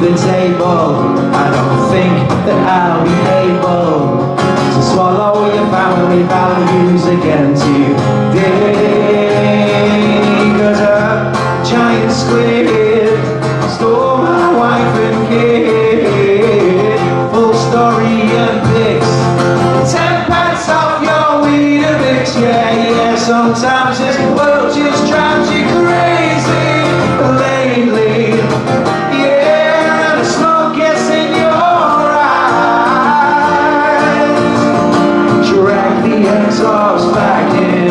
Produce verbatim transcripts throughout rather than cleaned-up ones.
the table. I don't think that I'll be able to swallow your family values again today. Cause a giant squid stole my wife and kid. Full story and pics, ten pence off your Weetabix. Yeah, yeah, sometimes this world just drives you crazy lately. Yeah, the smoke gets in your eyes. Drag the exhaust back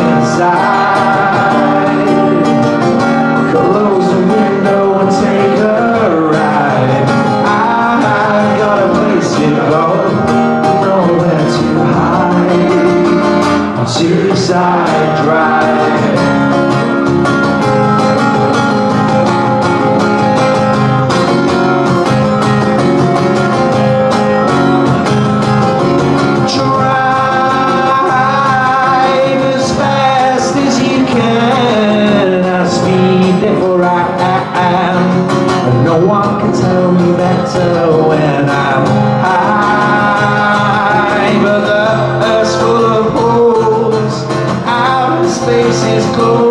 inside. Close the window and take a ride. I've got a place to go, nowhere to hide. On Suicide Drive. No one can tell me better when I'm high. But the earth's full of holes, outer space is closed.